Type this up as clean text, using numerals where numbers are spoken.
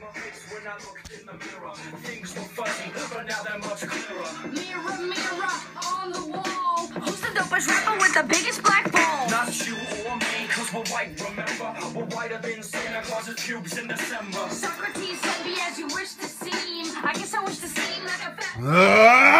my face when I looked in the mirror. Things were fuzzy, but now they're much clearer. Mirror, mirror on the wall, who's the dopest rapper with the biggest black ball? Not you or me, cause we're white, remember? We're whiter than Santa Claus's pubes in December. Socrates said, be as you wish to seem. I guess I wish to seem like a fat...